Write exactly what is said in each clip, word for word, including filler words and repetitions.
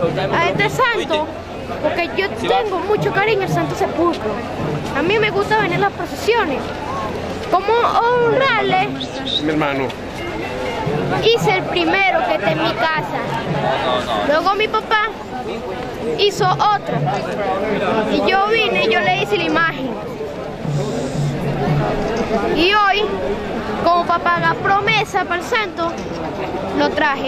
a este santo, porque yo tengo mucho cariño al Santo Sepulcro. A mí me gusta venir a las procesiones. ¿Cómo honrarle? Mi hermano. Hice el primero que está en mi casa. Luego mi papá hizo otro. Y yo vine y yo le hice la imagen. Y hoy, como para pagar promesa para el santo, lo traje.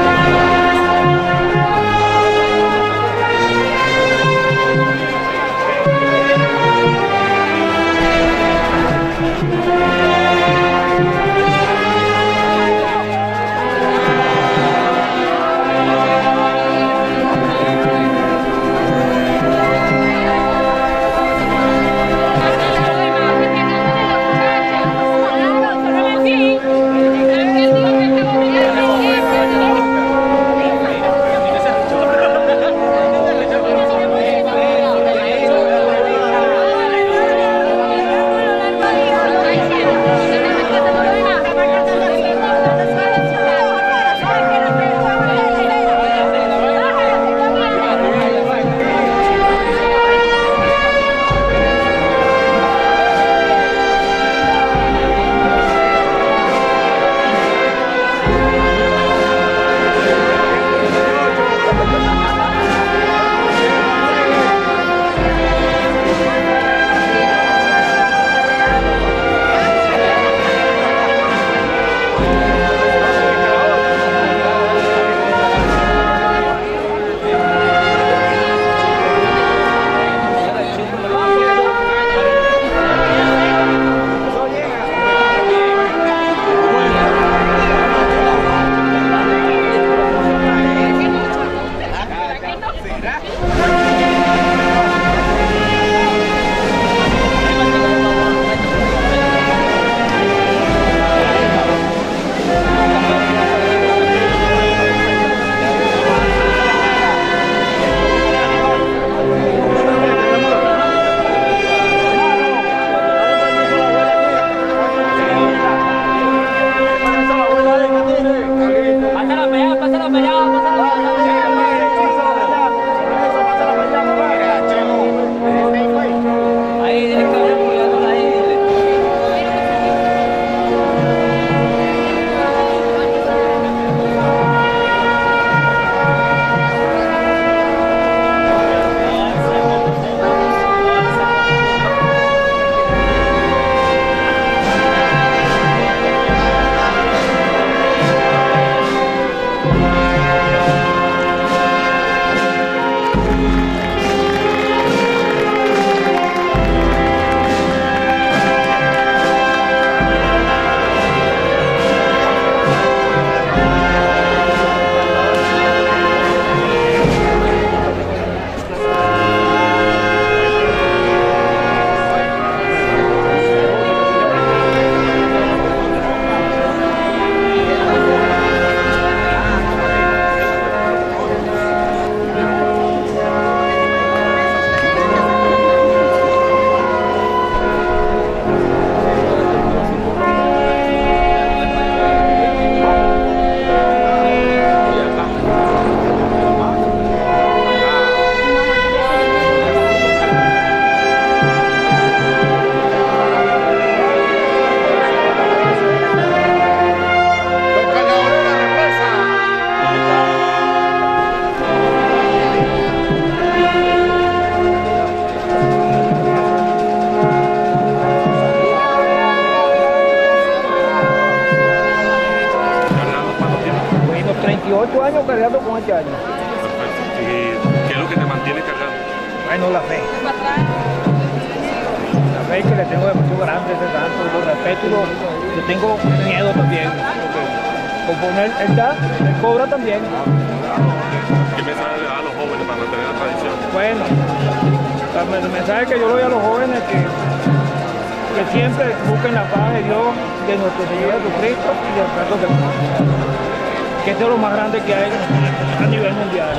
veintiocho años cargando con este año. Perfecto. ¿Y qué es lo que te mantiene cargando? Bueno, la fe. La fe que le tengo demasiado grande a ese santo, lo respeto y lo, le tengo miedo también. Como él, él da, él cobra también. ¿Qué mensaje le da a los jóvenes para mantener la tradición? Bueno, el mensaje que yo le doy a los jóvenes es que, que siempre busquen la paz de Dios, de nuestro Señor Jesucristo y del resto del mundo. Que esto es lo más grande que hay a nivel mundial.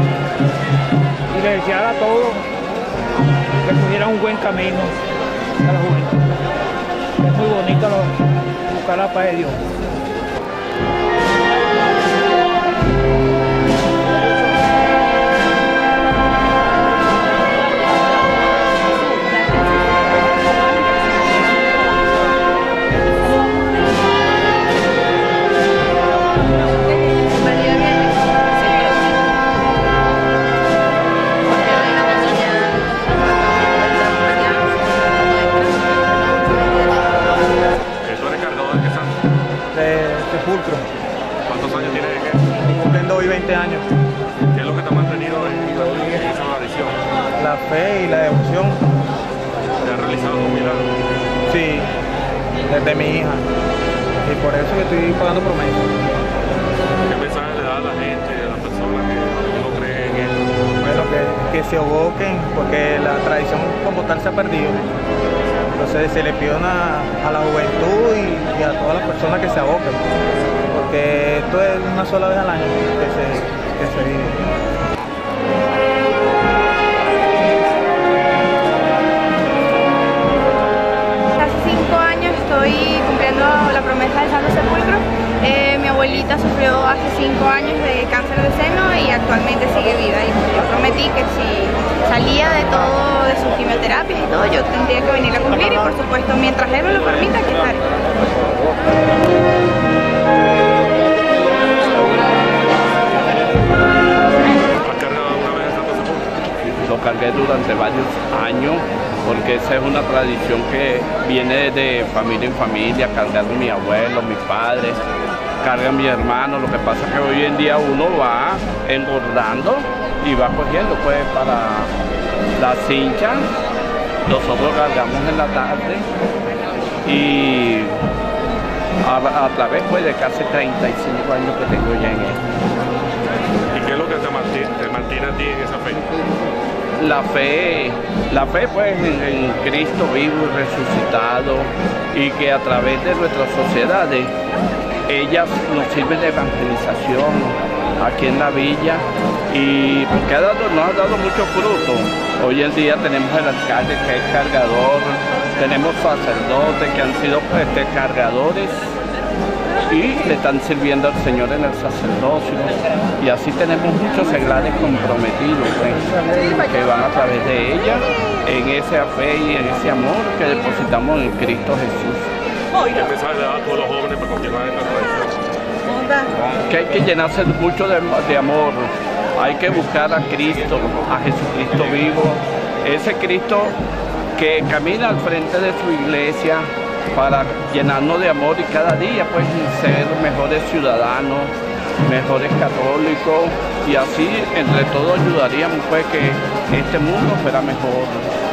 Y le desear a todos que cogieran un buen camino a la juventud. Es muy bonito lo, buscar la paz de Dios. fe y la devoción. ¿Te has realizado un milagro? Sí, desde mi hija. Y por eso que estoy pagando promesas. ¿Qué mensaje le da a la gente, a las personas que no creen en esto? Bueno, que, que se aboquen, porque la tradición como tal se ha perdido. Entonces se le pide una, a la juventud y, y a todas las personas que se aboquen, porque esto es una sola vez al año que se, que se vive. Hace cinco años estoy cumpliendo la promesa del Santo Sepulcro. Eh, mi abuelita sufrió hace cinco años de cáncer de seno y actualmente sigue viva. Y yo prometí que si salía de todo, de sus quimioterapias y todo, yo tendría que venir a cumplir y por supuesto, mientras él me lo permita, aquí estaré. ¿Has cargado alguna vez el Santo Sepulcro? Lo cargué durante varios años porque esa es una tradición que viene de familia en familia, cargando mi abuelo, mis padres, cargan mi hermano. Lo que pasa es que hoy en día uno va engordando y va cogiendo pues para la cincha. Nosotros cargamos en la tarde y a, a través pues de casi treinta y cinco años que tengo ya en esto. ¿Y qué es lo que te mantiene, te mantiene a ti en esa fe? La fe, la fe pues en, en Cristo vivo y resucitado, y que a través de nuestras sociedades ellas nos sirven de evangelización aquí en la villa, y porque ha dado, nos ha dado mucho fruto. Hoy en día tenemos el alcalde que es cargador, tenemos sacerdotes que han sido este, cargadores y le están sirviendo al Señor en el sacerdocio, y así tenemos muchos seglares comprometidos pues, que van a través de ella en esa fe y en ese amor que depositamos en Cristo Jesús. ¿Qué mensaje le das a todos los jóvenes para continuar esta tradición? Que hay que llenarse mucho de, de amor, hay que buscar a Cristo, a Jesucristo vivo, ese Cristo que camina al frente de su iglesia para llenarnos de amor y cada día pues ser mejores ciudadanos, mejores católicos, y así entre todos ayudaríamos pues que este mundo fuera mejor.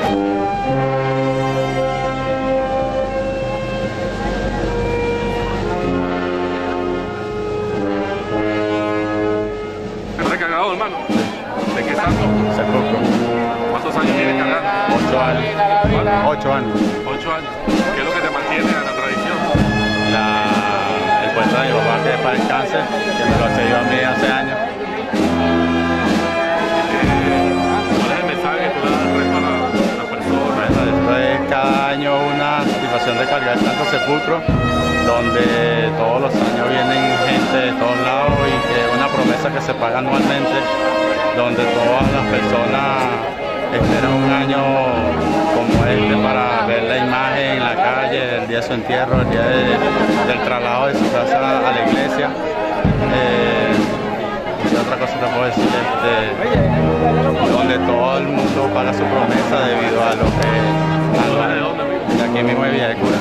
¿Estás cargado, hermano? ¿De qué santo? Sepulcro. ¿Cuántos años tienes cargando? Ocho años. Ocho años. Ocho años. ¿Qué es lo que te mantiene a la tradición? La, el puesto de mi papá que es para el cáncer, que me lo ha cedido a mí hace años. ¿Cuál es el mensaje que tú le das al resto a la, a la persona? Bueno, esto es cada año una satisfacción de cargar el Santo Sepulcro, donde todos los años vienen gente de todos lados y que es una promesa que se paga anualmente, donde todas las personas esperan un año como este para ver la imagen en la calle, el día de su entierro, el día de, del traslado de su casa a la iglesia. Eh, y otra cosa te puedo decir, este, donde todo el mundo paga su promesa debido a lo que... A lo, ¿De dónde, amigo? de aquí mismo de Villa de Cura.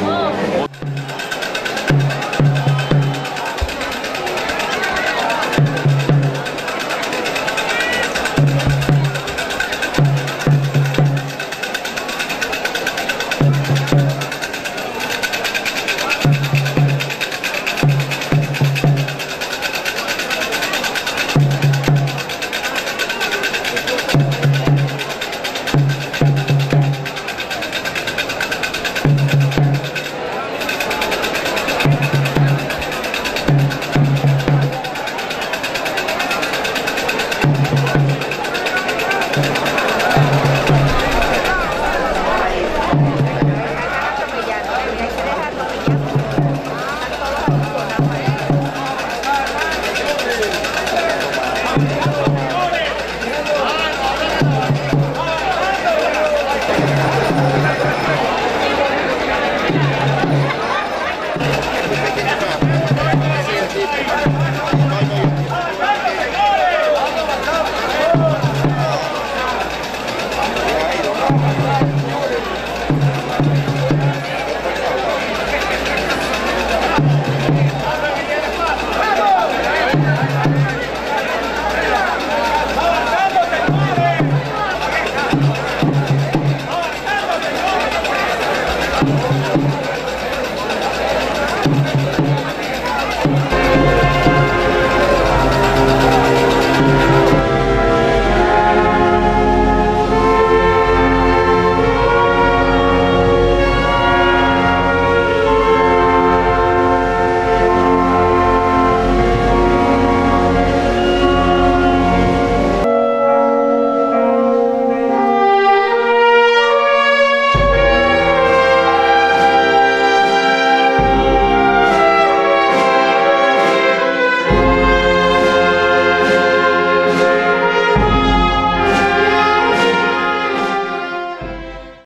¡Vamos!